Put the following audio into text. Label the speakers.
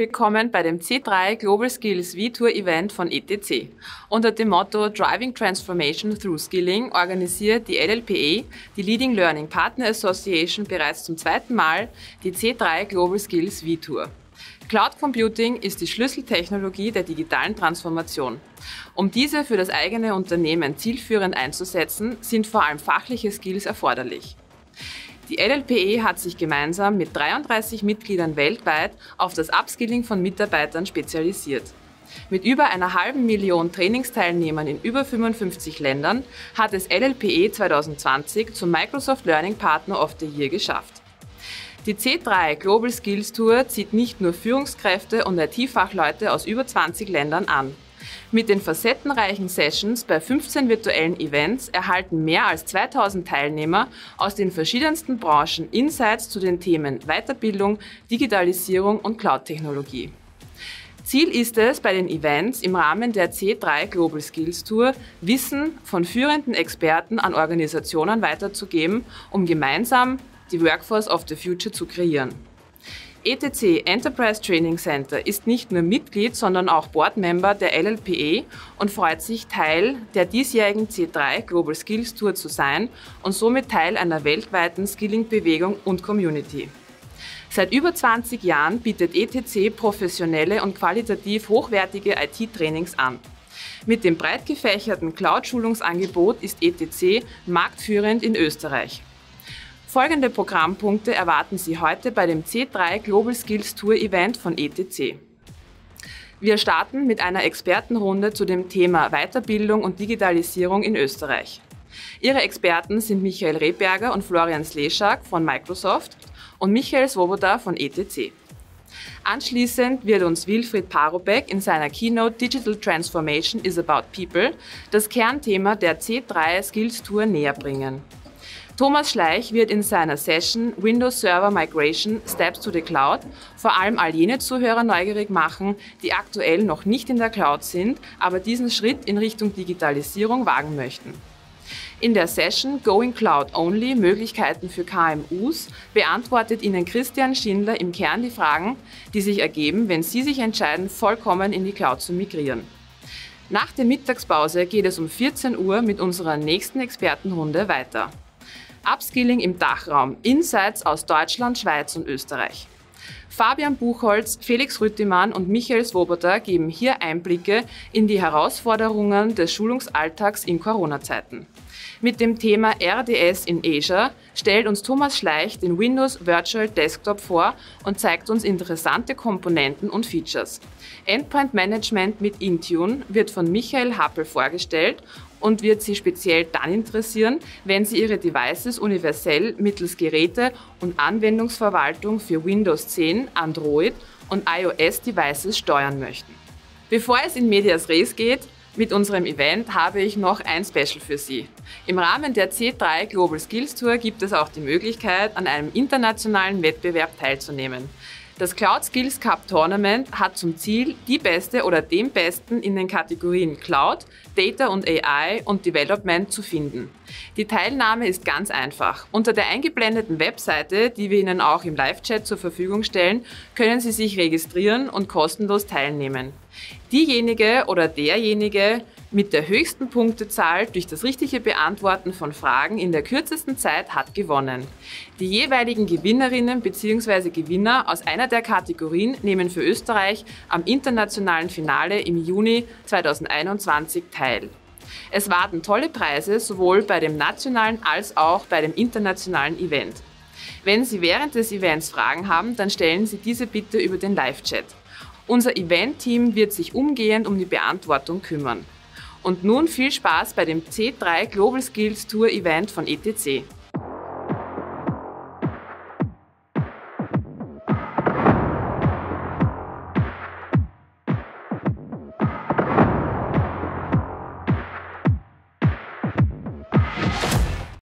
Speaker 1: willkommen bei dem C3 Global Skills V-Tour Event von ETC. Unter dem Motto Driving Transformation Through Skilling organisiert die LLPA, die Leading Learning Partner Association, bereits zum zweiten Mal die C3 Global Skills V-Tour. Cloud Computing ist die Schlüsseltechnologie der digitalen Transformation. Um diese für das eigene Unternehmen zielführend einzusetzen, sind vor allem fachliche Skills erforderlich. Die LLPA hat sich gemeinsam mit 33 Mitgliedern weltweit auf das Upskilling von Mitarbeitern spezialisiert. Mit über 500.000 Trainingsteilnehmern in über 55 Ländern hat es LLPA 2020 zum Microsoft Learning Partner of the Year geschafft. Die C3 Global Skills Tour zieht nicht nur Führungskräfte und IT-Fachleute aus über 20 Ländern an. Mit den facettenreichen Sessions bei 15 virtuellen Events erhalten mehr als 2000 Teilnehmer aus den verschiedensten Branchen Insights zu den Themen Weiterbildung, Digitalisierung und Cloud-Technologie. Ziel ist es, bei den Events im Rahmen der C3 Global Skills Tour Wissen von führenden Experten an Organisationen weiterzugeben, um gemeinsam die Workforce of the Future zu kreieren. ETC Enterprise Training Center ist nicht nur Mitglied, sondern auch Boardmember der LLPA und freut sich, Teil der diesjährigen C3 Global Skills Tour zu sein und somit Teil einer weltweiten Skilling-Bewegung und Community. Seit über 20 Jahren bietet ETC professionelle und qualitativ hochwertige IT-Trainings an. Mit dem breit gefächerten Cloud-Schulungsangebot ist ETC marktführend in Österreich. Folgende Programmpunkte erwarten Sie heute bei dem C3 Global Skills Tour Event von ETC. Wir starten mit einer Expertenrunde zu dem Thema Weiterbildung und Digitalisierung in Österreich. Ihre Experten sind Michael Rehberger und Florian Sleszak von Microsoft und Michael Svoboda von ETC. Anschließend wird uns Wilfried Parobek in seiner Keynote Digital Transformation is about People das Kernthema der C3 Skills Tour näher bringen. Thomas Schleich wird in seiner Session Windows Server Migration Steps to the Cloud vor allem all jene Zuhörer neugierig machen, die aktuell noch nicht in der Cloud sind, aber diesen Schritt in Richtung Digitalisierung wagen möchten. In der Session Going Cloud Only – Möglichkeiten für KMUs beantwortet Ihnen Christian Schindler im Kern die Fragen, die sich ergeben, wenn Sie sich entscheiden, vollkommen in die Cloud zu migrieren. Nach der Mittagspause geht es um 14 Uhr mit unserer nächsten Expertenrunde weiter. Upskilling im Dachraum, Insights aus Deutschland, Schweiz und Österreich. Fabian Buchholz, Felix Rüttimann und Michael Svoboda geben hier Einblicke in die Herausforderungen des Schulungsalltags in Corona-Zeiten. Mit dem Thema RDS in Azure stellt uns Thomas Schleich den Windows Virtual Desktop vor und zeigt uns interessante Komponenten und Features. Endpoint Management mit Intune wird von Michael Happel vorgestellt und wird Sie speziell dann interessieren, wenn Sie Ihre Devices universell mittels Geräte- und Anwendungsverwaltung für Windows 10, Android und iOS-Devices steuern möchten. Bevor es in Medias Res geht, mit unserem Event habe ich noch ein Special für Sie. Im Rahmen der C3 Global Skills Tour gibt es auch die Möglichkeit, an einem internationalen Wettbewerb teilzunehmen. Das Cloud Skills Cup Tournament hat zum Ziel, die Beste oder den Besten in den Kategorien Cloud, Data und AI und Development zu finden. Die Teilnahme ist ganz einfach. Unter der eingeblendeten Webseite, die wir Ihnen auch im Live-Chat zur Verfügung stellen, können Sie sich registrieren und kostenlos teilnehmen. Diejenige oder derjenige mit der höchsten Punktezahl durch das richtige Beantworten von Fragen in der kürzesten Zeit hat gewonnen. Die jeweiligen Gewinnerinnen bzw. Gewinner aus einer der Kategorien nehmen für Österreich am internationalen Finale im Juni 2021 teil. Es warten tolle Preise sowohl bei dem nationalen als auch bei dem internationalen Event. Wenn Sie während des Events Fragen haben, dann stellen Sie diese bitte über den Live-Chat. Unser Event-Team wird sich umgehend um die Beantwortung kümmern. Und nun viel Spaß bei dem C3 Global Skills Tour Event von ETC.